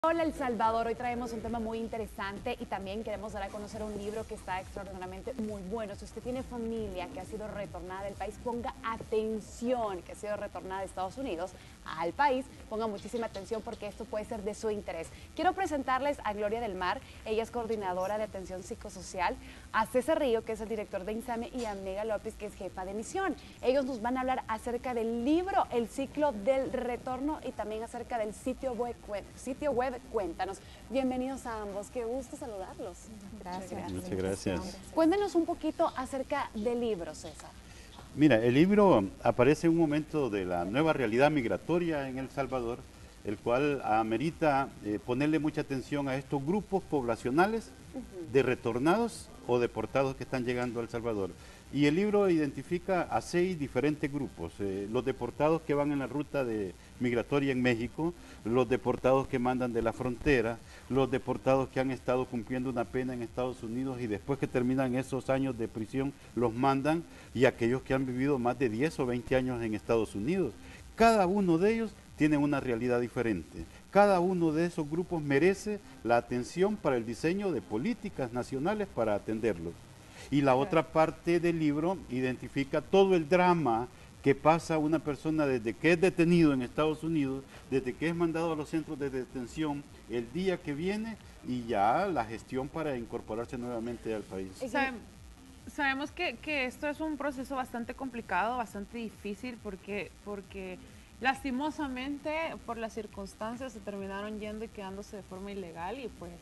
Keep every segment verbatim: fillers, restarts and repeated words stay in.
Hola El Salvador, hoy traemos un tema muy interesante y también queremos dar a conocer un libro que está extraordinariamente muy bueno. Si usted tiene familia que ha sido retornada del país, ponga atención, que ha sido retornada de Estados Unidos al país, ponga muchísima atención porque esto puede ser de su interés. Quiero presentarles a Gloria del Mar, ella es coordinadora de atención psicosocial, a César Río, que es el director de INSAME, y a Mega López, que es jefa de misión. Ellos nos van a hablar acerca del libro El ciclo del retorno y también acerca del sitio web, sitio web Cuéntanos. Bienvenidos a ambos, qué gusto saludarlos. Gracias. Muchas gracias. Cuéntenos un poquito acerca del libro, César. Mira, el libro aparece en un momento de la nueva realidad migratoria en El Salvador, el cual amerita eh, ponerle mucha atención a estos grupos poblacionales uh-huh. de retornados o deportados que están llegando a El Salvador. Y el libro identifica a seis diferentes grupos, eh, los deportados que van en la ruta de migratoria en México, los deportados que mandan de la frontera, los deportados que han estado cumpliendo una pena en Estados Unidos y después que terminan esos años de prisión los mandan, y aquellos que han vivido más de diez o veinte años en Estados Unidos. Cada uno de ellos tiene una realidad diferente. Cada uno de esos grupos merece la atención para el diseño de políticas nacionales para atenderlos. Y la otra parte del libro identifica todo el drama que pasa una persona desde que es detenido en Estados Unidos, desde que es mandado a los centros de detención, el día que viene y ya la gestión para incorporarse nuevamente al país. Sabe, sabemos que, que esto es un proceso bastante complicado, bastante difícil, porque, porque lastimosamente por las circunstancias se terminaron yendo y quedándose de forma ilegal y pues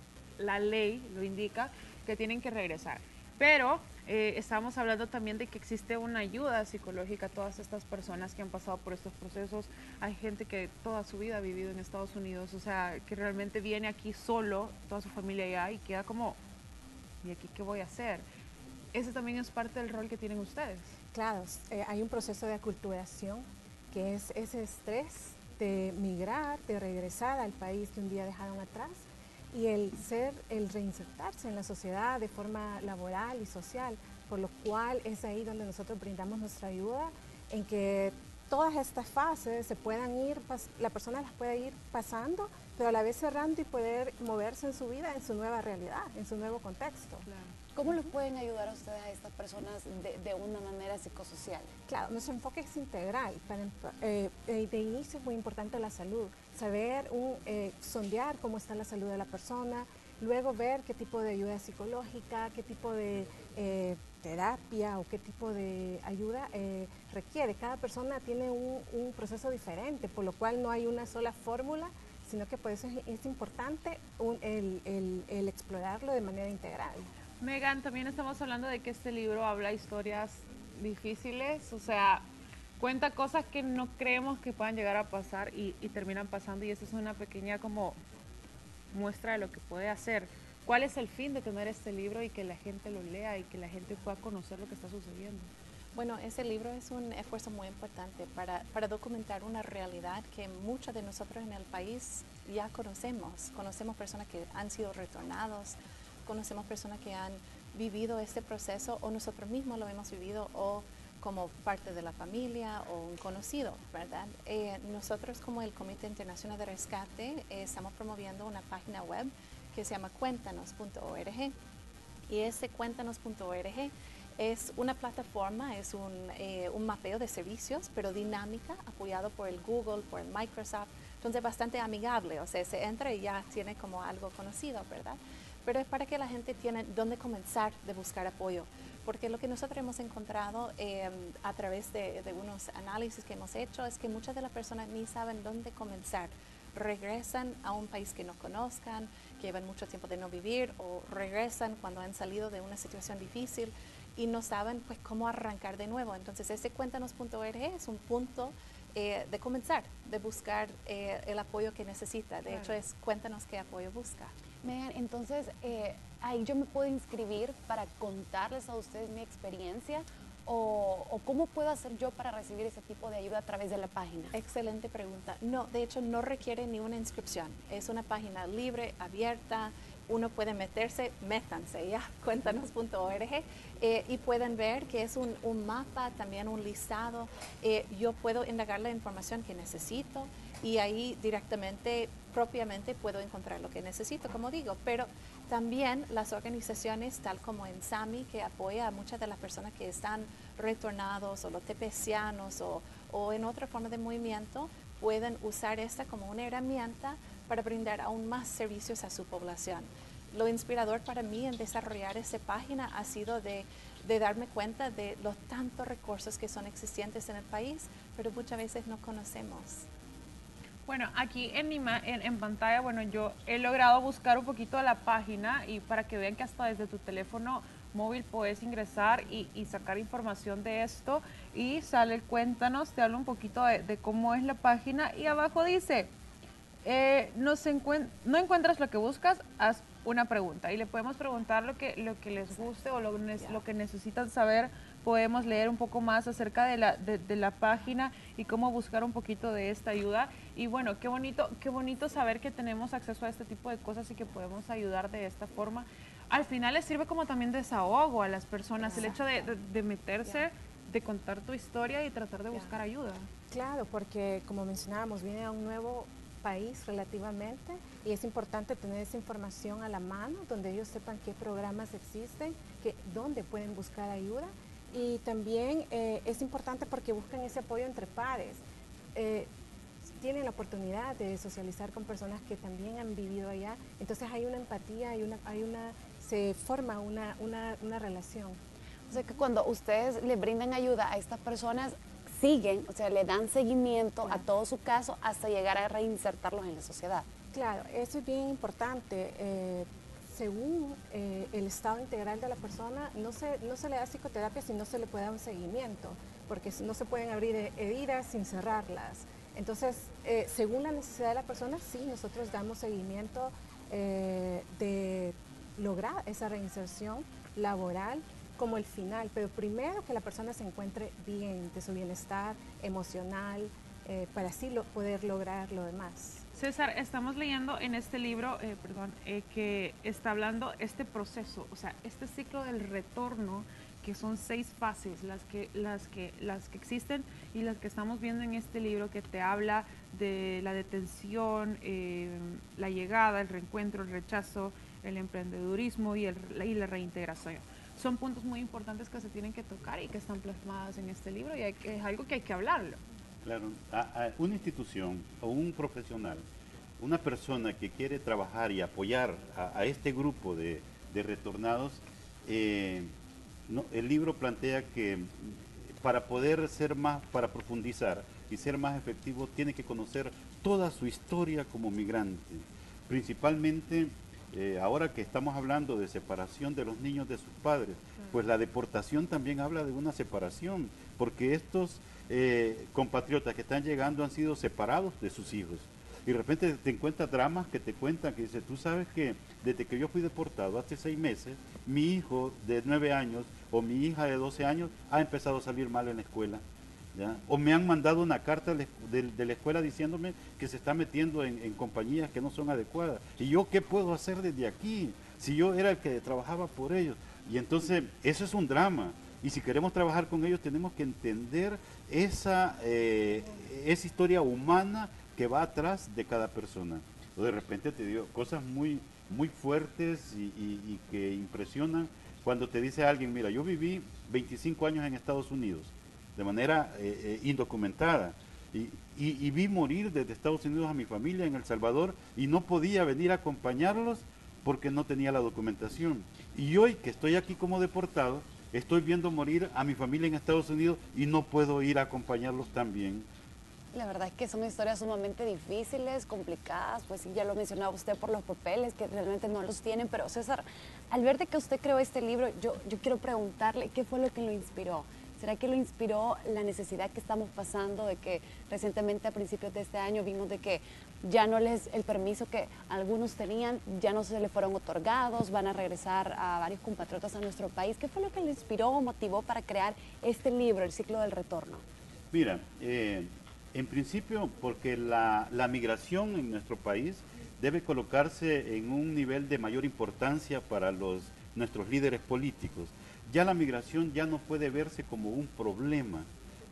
la ley lo indica que tienen que regresar. Pero eh, estamos hablando también de que existe una ayuda psicológica a todas estas personas que han pasado por estos procesos. Hay gente que toda su vida ha vivido en Estados Unidos, o sea, que realmente viene aquí solo, toda su familia allá, y queda como, ¿y aquí qué voy a hacer? Ese también es parte del rol que tienen ustedes. Claro, eh, hay un proceso de aculturación, que es ese estrés de migrar, de regresar al país que un día dejaron atrás, y el ser, el reinsertarse en la sociedad de forma laboral y social, por lo cual es ahí donde nosotros brindamos nuestra ayuda en que todas estas fases se puedan ir, la persona las puede ir pasando, pero a la vez cerrando y poder moverse en su vida, en su nueva realidad, en su nuevo contexto. Claro. ¿Cómo les pueden ayudar a ustedes a estas personas de, de una manera psicosocial? Claro, nuestro enfoque es integral. Para, eh, de inicio es muy importante la salud, saber, un, eh, sondear cómo está la salud de la persona, luego ver qué tipo de ayuda psicológica, qué tipo de eh, terapia o qué tipo de ayuda eh, requiere. Cada persona tiene un, un proceso diferente, por lo cual no hay una sola fórmula, sino que por eso es, es importante un, el, el, el explorarlo de manera integral. Megan, también estamos hablando de que este libro habla historias difíciles, o sea, cuenta cosas que no creemos que puedan llegar a pasar y, y terminan pasando, y esa es una pequeña como muestra de lo que puede hacer. ¿Cuál es el fin de tener este libro y que la gente lo lea y que la gente pueda conocer lo que está sucediendo? Bueno, ese libro es un esfuerzo muy importante para, para documentar una realidad que muchos de nosotros en el país ya conocemos. Conocemos personas que han sido retornados, conocemos personas que han vivido este proceso o nosotros mismos lo hemos vivido o como parte de la familia o un conocido, ¿verdad? Eh, nosotros como el Comité Internacional de Rescate eh, estamos promoviendo una página web que se llama cuéntanos punto org, y ese cuéntanos punto org es una plataforma, es un, eh, un mapeo de servicios, pero dinámica, apoyado por el Google, por el Microsoft, entonces bastante amigable, o sea, se entra y ya tiene como algo conocido, ¿verdad? Pero es para que la gente tiene dónde comenzar de buscar apoyo, porque lo que nosotros hemos encontrado eh, a través de, de unos análisis que hemos hecho es que muchas de las personas ni saben dónde comenzar. Regresan a un país que no conozcan, que llevan mucho tiempo de no vivir, o regresan cuando han salido de una situación difícil y no saben pues cómo arrancar de nuevo. Entonces ese cuéntanos punto org es un punto eh, de comenzar, de buscar eh, el apoyo que necesita. De hecho es cuéntanos qué apoyo busca. Megan, entonces eh, ahí yo me puedo inscribir para contarles a ustedes mi experiencia, o, o cómo puedo hacer yo para recibir ese tipo de ayuda a través de la página. Excelente pregunta. No, de hecho no requiere ni una inscripción. Es una página libre, abierta. Uno puede meterse, métanse ya, cuéntanos punto org, eh, y pueden ver que es un, un mapa, también un listado. Eh, yo puedo indagar la información que necesito. y ahí directamente, propiamente puedo encontrar lo que necesito, como digo, pero también las organizaciones tal como en SAMI, que apoya a muchas de las personas que están retornados o los tepecianos o, o en otra forma de movimiento, pueden usar esta como una herramienta para brindar aún más servicios a su población. Lo inspirador para mí en desarrollar esta página ha sido de, de darme cuenta de los tantos recursos que son existentes en el país, pero muchas veces no conocemos. Bueno, aquí en, ima en, en pantalla, bueno, yo he logrado buscar un poquito la página y para que vean que hasta desde tu teléfono móvil puedes ingresar y, y sacar información de esto y sale el cuéntanos, te hablo un poquito de, de cómo es la página y abajo dice, eh, no, se encuent no encuentras lo que buscas, haz una pregunta y le podemos preguntar lo que, lo que les guste o lo, lo que necesitan saber. Podemos leer un poco más acerca de la, de, de la página y cómo buscar un poquito de esta ayuda. Y bueno, qué bonito, qué bonito saber que tenemos acceso a este tipo de cosas y que podemos ayudar de esta forma. Al final les sirve como también desahogo a las personas, el hecho de, de, de meterse, de contar tu historia y tratar de buscar ayuda. Claro, porque como mencionábamos, viene a un nuevo país relativamente y es importante tener esa información a la mano, donde ellos sepan qué programas existen, que, dónde pueden buscar ayuda. Y también eh, es importante porque buscan ese apoyo entre pares. Eh, tienen la oportunidad de socializar con personas que también han vivido allá. Entonces hay una empatía, hay una, hay una, se forma una, una, una relación. O sea que cuando ustedes le brindan ayuda a estas personas, siguen, o sea, le dan seguimiento claro. a todo su caso hasta llegar a reinsertarlos en la sociedad. Claro, eso es bien importante. Eh, según eh, el estado integral de la persona, no se, no se le da psicoterapia si no se le puede dar un seguimiento, porque no se pueden abrir heridas sin cerrarlas. Entonces, eh, según la necesidad de la persona, sí, nosotros damos seguimiento eh, de lograr esa reinserción laboral como el final, pero primero que la persona se encuentre bien, de su bienestar emocional, eh, para así lo, poder lograr lo demás. César, estamos leyendo en este libro, eh, perdón, eh, que está hablando este proceso, o sea, este ciclo del retorno, que son seis fases, las que, las que, las que existen y las que estamos viendo en este libro, que te habla de la detención, eh, la llegada, el reencuentro, el rechazo, el emprendedurismo y, el, y la reintegración. Son puntos muy importantes que se tienen que tocar y que están plasmados en este libro y hay que, es algo que hay que hablarlo. Claro, a, a una institución o un profesional, una persona que quiere trabajar y apoyar a, a este grupo de, de retornados, eh, no, el libro plantea que para poder ser más, para profundizar y ser más efectivo, tiene que conocer toda su historia como migrante, principalmente eh, ahora que estamos hablando de separación de los niños de sus padres, pues la deportación también habla de una separación, porque estos Eh, compatriotas que están llegando han sido separados de sus hijos y de repente te encuentras dramas que te cuentan que dice, tú sabes que desde que yo fui deportado hace seis meses, mi hijo de nueve años o mi hija de doce años ha empezado a salir mal en la escuela, ¿ya? O me han mandado una carta de, de, de la escuela diciéndome que se está metiendo en, en compañías que no son adecuadas y yo qué puedo hacer desde aquí si yo era el que trabajaba por ellos. Y entonces eso es un drama. Y si queremos trabajar con ellos tenemos que entender esa, eh, esa historia humana que va atrás de cada persona. O de repente te digo cosas muy, muy fuertes y, y, y que impresionan cuando te dice alguien, mira, yo viví veinticinco años en Estados Unidos de manera eh, eh, indocumentada y, y, y vi morir desde Estados Unidos a mi familia en El Salvador y no podía venir a acompañarlos porque no tenía la documentación. Y hoy que estoy aquí como deportado, estoy viendo morir a mi familia en Estados Unidos y no puedo ir a acompañarlos también. La verdad es que son historias sumamente difíciles, complicadas, pues ya lo mencionaba usted por los papeles, que realmente no los tienen, pero César, al ver de que usted creó este libro, yo, yo quiero preguntarle qué fue lo que lo inspiró. ¿Será que lo inspiró la necesidad que estamos pasando de que recientemente a principios de este año vimos de que ya no les, el permiso que algunos tenían, ya no se les fueron otorgados, van a regresar a varios compatriotas a nuestro país? ¿Qué fue lo que le inspiró o motivó para crear este libro, El Ciclo del Retorno? Mira, eh, en principio porque la, la migración en nuestro país debe colocarse en un nivel de mayor importancia para los, nuestros líderes políticos. Ya la migración ya no puede verse como un problema, ya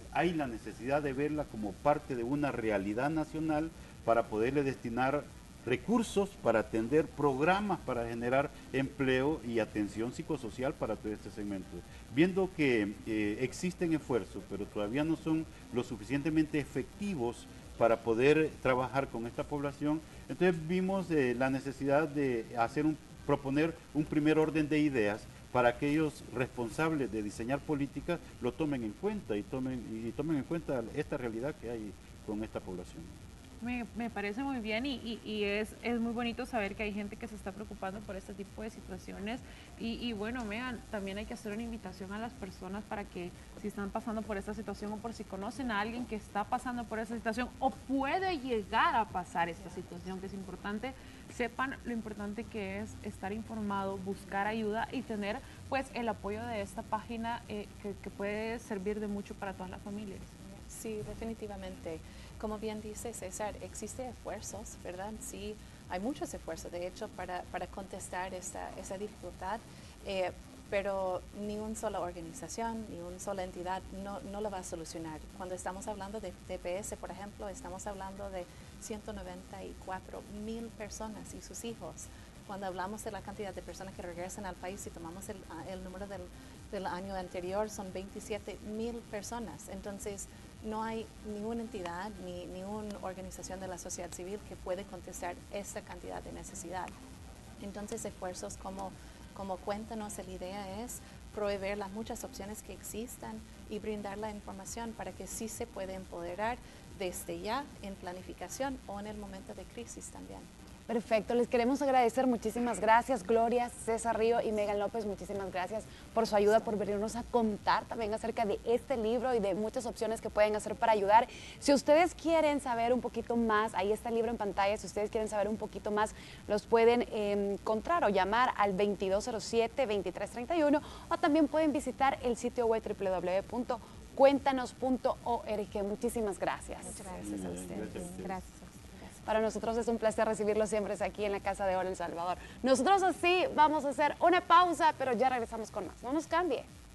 hay la necesidad de verla como parte de una realidad nacional para poderle destinar recursos para atender programas para generar empleo y atención psicosocial para todo este segmento. Viendo que eh, existen esfuerzos, pero todavía no son lo suficientemente efectivos para poder trabajar con esta población, entonces vimos eh, la necesidad de hacer un, proponer un primer orden de ideas para que aquellos responsables de diseñar políticas lo tomen en cuenta y tomen, y tomen en cuenta esta realidad que hay con esta población. Me, me parece muy bien y, y, y es, es muy bonito saber que hay gente que se está preocupando por este tipo de situaciones y, y bueno, vean, también hay que hacer una invitación a las personas para que si están pasando por esta situación o por si conocen a alguien que está pasando por esta situación o puede llegar a pasar esta situación, que es importante, sepan lo importante que es estar informado, buscar ayuda y tener pues el apoyo de esta página eh, que, que puede servir de mucho para todas las familias. Sí, definitivamente. Como bien dice César, existen esfuerzos, ¿verdad? Sí, hay muchos esfuerzos, de hecho, para, para contestar esta, esa dificultad, eh, pero ni una sola organización, ni una sola entidad no, no lo va a solucionar. Cuando estamos hablando de T P S, por ejemplo, estamos hablando de ciento noventa y cuatro mil personas y sus hijos. Cuando hablamos de la cantidad de personas que regresan al país y tomamos el, el número del, del año anterior, son veintisiete mil personas. Entonces, no hay ninguna entidad ni ninguna organización de la sociedad civil que puede contestar esta cantidad de necesidad. Entonces, esfuerzos como, como Cuéntanos, la idea es proveer las muchas opciones que existan y brindar la información para que sí se pueda empoderar desde ya en planificación o en el momento de crisis también. Perfecto, les queremos agradecer, muchísimas gracias Gloria, César Río y Megan López, muchísimas gracias por su ayuda, por venirnos a contar también acerca de este libro y de muchas opciones que pueden hacer para ayudar. Si ustedes quieren saber un poquito más, ahí está el libro en pantalla, si ustedes quieren saber un poquito más, los pueden eh, encontrar o llamar al veintidós cero siete, veintitrés treinta y uno o también pueden visitar el sitio web doble u doble u doble u punto cuéntanos punto org. Muchísimas gracias. Muchas gracias a ustedes. Gracias. Gracias. Para nosotros es un placer recibirlos siempre aquí en la Casa de Oro El Salvador. Nosotros así vamos a hacer una pausa, pero ya regresamos con más. No nos cambie.